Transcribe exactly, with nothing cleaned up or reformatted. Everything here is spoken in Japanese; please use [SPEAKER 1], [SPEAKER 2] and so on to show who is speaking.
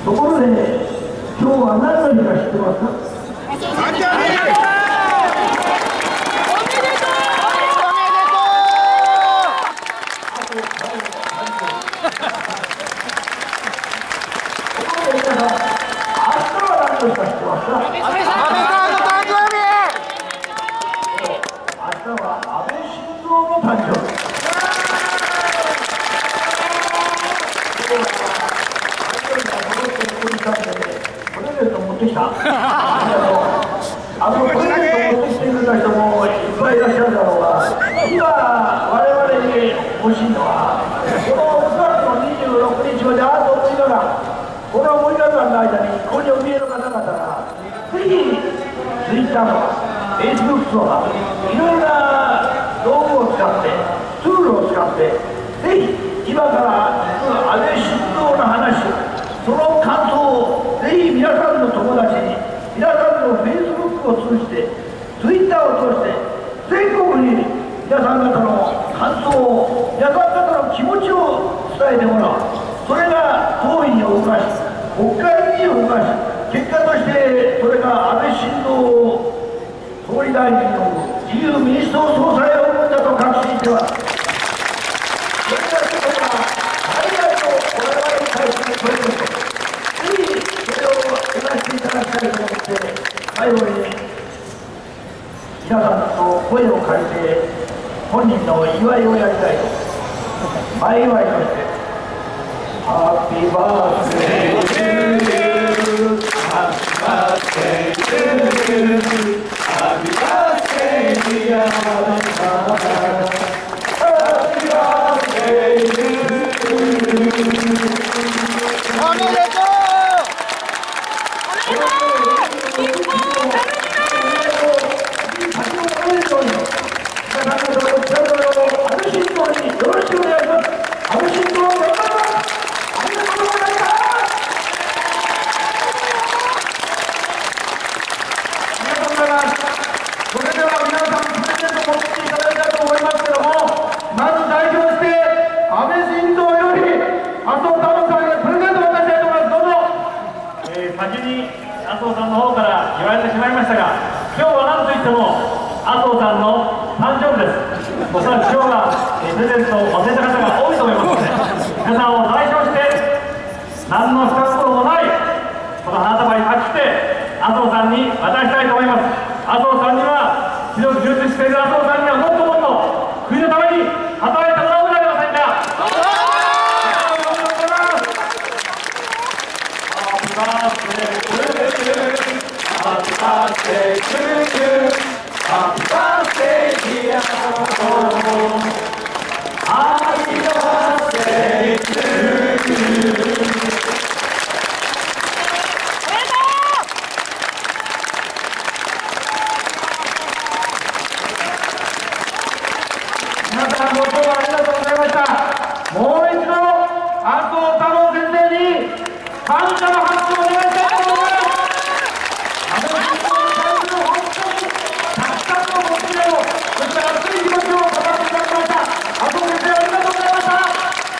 [SPEAKER 1] ところで、今日は何の日か知ってますか？
[SPEAKER 2] 誕生日！
[SPEAKER 1] あのプレゼントを持ってきてくれた人もいっぱいいらっしゃるだろうが、今我々に欲しいのはこのくがつのにじゅうろくにちまであとむいかかん、このむいかかんの間にここにお見えの方々がぜひ ツイッター とか フェイスブック とかいろいろな道具を使ってツールを使ってぜひ今から安倍晋三の話、その感想をぜひ皆さんの友達に、皆さんのフェイスブックを通じて、ツイッターを通して、全国に皆さん方の感想を、皆さん方の気持ちを伝えてもらう、それが党員を動かし、国会議員を動かし、結果としてそれが安倍晋三総理大臣の自由民主党総裁を生んだと確信しています。それがそれが最大の我々に対するプレゼント、ぜひそれをやらせていただきたいと思って、最後に皆さんと声を借りて本人の祝いをやりたいと、前祝いとして「ハッピーバースデートゥーユー」「ハッピーバースデートゥーユー」「ハッピーバースデーディア安倍さん」「ハッピーバースデートゥーユー」おめでとう。
[SPEAKER 3] 先に麻生さんの方から言われてしまいましたが、今日は何といっても麻生さんの誕生日です。おそらく今日はプレゼントを忘れた方が多いと思いますので、皆さんを代表して何の不格好もないこの花束に託して麻生さんに渡したいと思います。麻生さんには、広く充実している麻生さんにはもっともっと国のために働いてもらうのではありませんか。Happy birthday to you. Happy birthday, dear.